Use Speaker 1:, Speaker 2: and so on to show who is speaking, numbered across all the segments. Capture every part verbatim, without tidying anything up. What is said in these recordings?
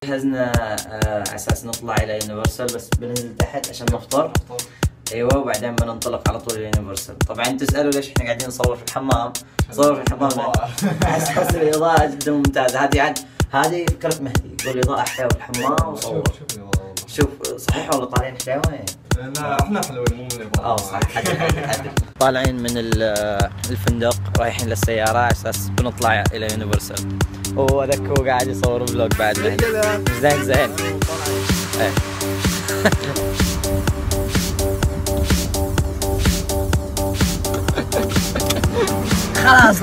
Speaker 1: جهزنا آه، على اساس نطلع الى يونيفرسال، بس بننزل تحت عشان نفطر. ايوه، وبعدين بننطلق على طول الى يونيفرسال. طبعا تسالوا ليش احنا قاعدين نصور في الحمام؟ نصور في الحمام على اساس الاضاءه جدا ممتازه. هذه يعني هذه فكره مهدي، يقول اضاءه حلوه في الحمام وصور. شوف صحيح والله طالعين حلوه يعني.
Speaker 2: لا احنا حلوين مو من الاضاءه.
Speaker 1: اه صح. طالعين من الفندق رايحين للسياره على اساس بنطلع الى يونيفرسال. وهذاك هو قاعد يصور فلوج بعد. زين زين. ايه خلاص.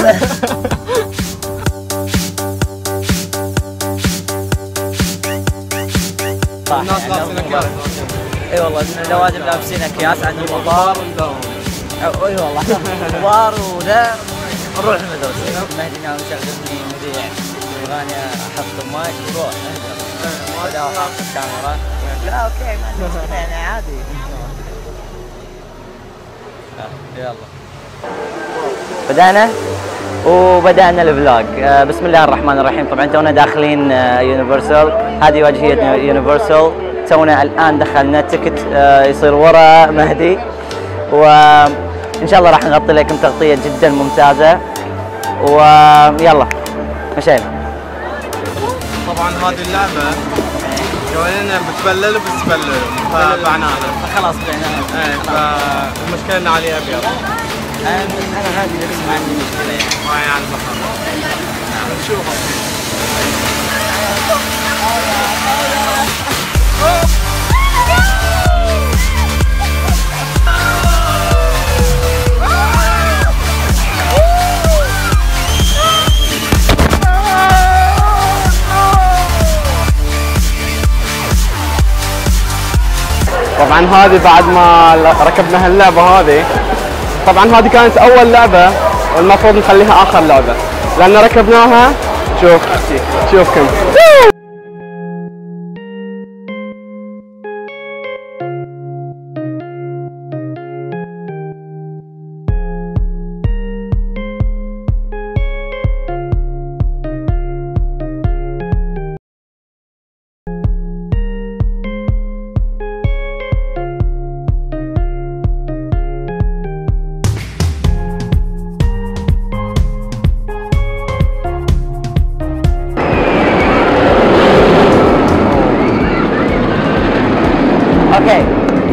Speaker 2: الناس لابسين اكياس.
Speaker 1: اي والله النوادم لابسين اكياس عند المطار. اي والله كبار وذا نروح المدرسه. مهدي ناوي يشغلني مذيع اغاني، احط المايك وروح هذا حاط الكاميرا. لا اوكي ما عندي مشكله يعني عادي. يلا بدأنا وبدأنا الفلوج. بسم الله الرحمن الرحيم. طبعا تونا داخلين يونيفرسال، هذه واجهة يونيفرسال. تونا الآن دخلنا تكت يصير ورا مهدي، وإن شاء الله راح نغطي لكم تغطية جدا ممتازة. ويلا مشينا.
Speaker 2: طبعا هذه اللعبة جوالنا بتبلل وبتبلل فبعناها
Speaker 1: خلاص بعناها.
Speaker 2: ايه فالمشكلة ان علي ابيض.
Speaker 1: انا انا هذه لبس ما عندي مشكلة يعني.
Speaker 2: ما يعني نشوفها. طبعا هذه بعد ما ركبنا هاللعبة هذه، طبعا هذه كانت أول لعبة والمفروض نخليها آخر لعبة لأن ركبناها. شوف شوفكم.
Speaker 1: اوكي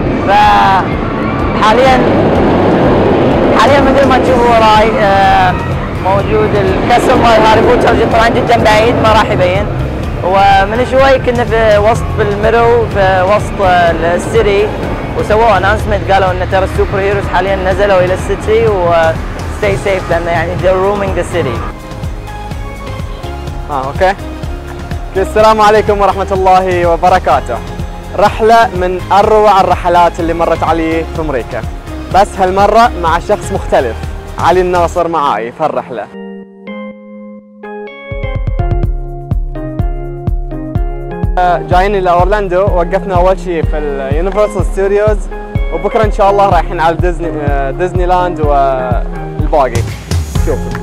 Speaker 1: فحاليا حاليا مثل ما تشوفوا وراي موجود الكسر مال هاري بوتر. طبعا جدا بعيد ما راح يبين. ومن شوي كنا في وسط في الميدو في وسط السيتي، وسووا اناونسمنت قالوا ان ترى السوبر هيروز حاليا نزلوا الى السيتي وستي سيف لان يعني they're roaming the city.
Speaker 2: اه اوكي. السلام عليكم ورحمة الله وبركاته. رحلة من أروع الرحلات اللي مرت علي في أمريكا، بس هالمرة مع شخص مختلف. علي الناصر معاي في هالرحلة. جايين إلى أورلاندو، وقفنا أول شيء في اليونيفرسال ستوديوز، وبكرة إن شاء الله رايحين على ديزني ديزني لاند والباقي. شوفوا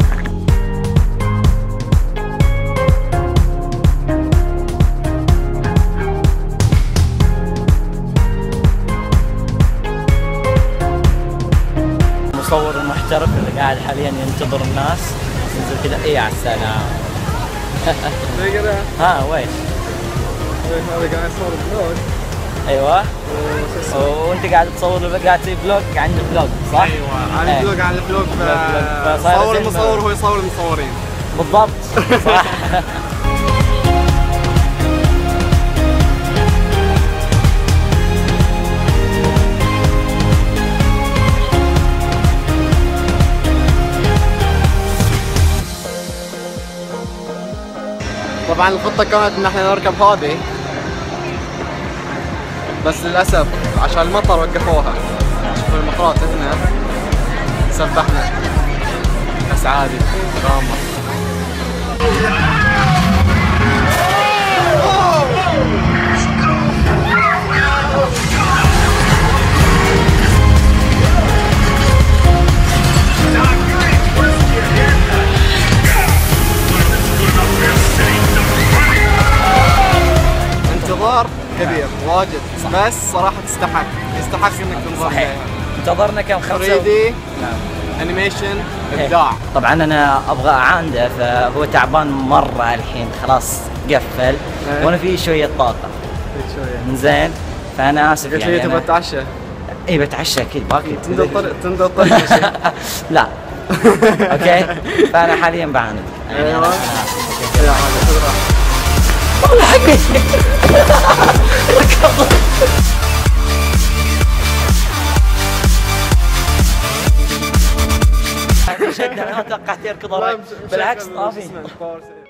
Speaker 1: المصور المحترف اللي قاعد حاليا ينتظر الناس. ينزل كذا. اي على السلام. ها ويش؟
Speaker 2: هذا قاعد يصور فلوج.
Speaker 1: ايوه. وانت قاعد تصور قاعد تسوي فلوج عن الفلوج صح؟
Speaker 2: ايوه عن الفلوج عن الفلوج. صور المصور هو يصور المصورين.
Speaker 1: بالضبط صح.
Speaker 2: طبعا الخطة كانت ان احنا نركب هذه، بس للأسف عشان المطر وقفوها. شوفوا المطرات هنا سبحنا، بس عادي دراما. كبير واجد، بس صراحه تستحق يستحق انك تنظر
Speaker 1: صحيح.
Speaker 2: لها.
Speaker 1: انتظرنا كم خمسة
Speaker 2: ثري دي
Speaker 1: نعم.
Speaker 2: انيميشن ابداع.
Speaker 1: طبعا انا ابغى اعانده، فهو تعبان مره الحين خلاص قفل
Speaker 2: إيه.
Speaker 1: وانا في شويه طاقه
Speaker 2: شويه
Speaker 1: زين، فانا اسف
Speaker 2: قلت
Speaker 1: يعني
Speaker 2: لي تبغى تتعشى.
Speaker 1: اي بتعشى اكيد باكر
Speaker 2: تندر طريق تندر طريق
Speaker 1: لا اوكي، فانا حاليا بعاند يعني
Speaker 2: أيوة.
Speaker 1: أنا-
Speaker 2: يا حاجه خذ راحتك.
Speaker 1: والله حقي شدة، انا ما توقعت يركض وراي، بالعكس طافي.